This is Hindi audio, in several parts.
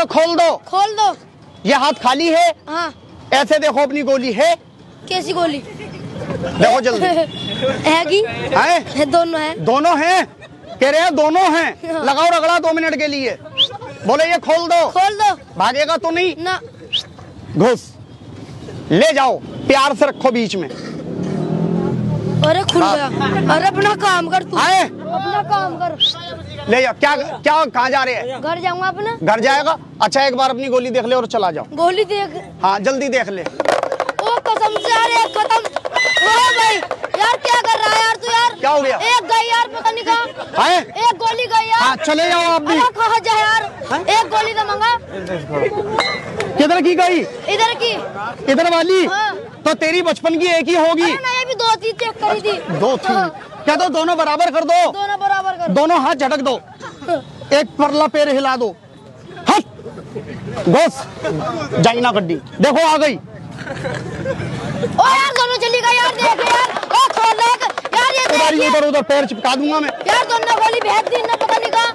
बोलो खोल दो। खोल दो। ये हाथ खाली है? हाँ। ऐसे देखो अपनी गोली है? कैसी गोली? देखो जल्दी। है की? है? दोनों है। दोनों हैं? कह रहे हैं दोनों हैं। हाँ। लगाओ रगड़ा 2 मिनट के लिए। बोले ये खोल दो। खोल दो। भागेगा तो नहीं ना। घुस, ले जाओ, प्यार से रखो बीच में। अरे खुल गया। अरे अपना काम कर तू। आए अपना काम कर। ले जाओ। क्या क्या कहाँ जा रहे हैं? घर जाऊंगा अपना। घर जाएगा? अच्छा एक बार अपनी गोली देख ले और चला जाओ। गोली देख। हाँ जल्दी देख ले। ओ कसम से यार एक खत्म। ओ भाई यार क्या कर रहा है यार तू यार? क्या हो गया? एक गई यार पता नहीं कहाँ। है? एक गोली गई यार। हाँ चले जाओ आप भी। कहाँ जा यार? एक गोली तो मंगा। किधर की गई? इधर की। इधर वाली? हाँ। तो तेरी बचपन की एक ही होगी। नहीं भी 2 चीज चेक करी थी। 2 थी क्या? तो दोनों बराबर कर दो। दोनों बराबर कर। दोनों हाथ झटक दो, एक परला पैर हिला दो। हट घुस, जाई ना गड्डी। देखो आ गई। ओ यार दोनों चली गई यार। देख यार। ओ खोल ले यार ये देख यार। उधर उधर पैर चिपका दूंगा मैं। यार दोनों गोली भेज दी ना पता नहीं कहाँ।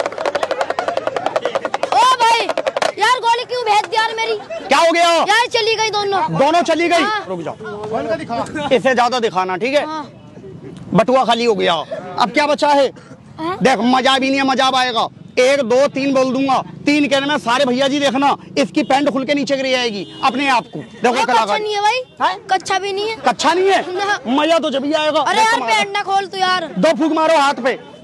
ओ भाई यार गोली क्यों भेज दी यार मेरी? क्या हो गया? यार चली गई दोनों। दोनों चली गई। हाँ। रुक जाओ, इससे ज्यादा दिखाना ठीक है? हाँ। बटुआ खाली हो गया। अब क्या बचा है? देख मजा भी नहीं है, मजा आएगा। 1 2 3 बोल दूंगा। 3 कहने में सारे भैया जी देखना इसकी पैंट खुल के नीचे गिर जाएगी अपने आप को। देखो कच्चा नहीं है भाई। कच्चा भी नहीं है। कच्चा नहीं है? ना। मजा तो जब ही आएगा। अरे यार पैंट ना खोल तू यार। 2 फूंक मारो हाथ पे।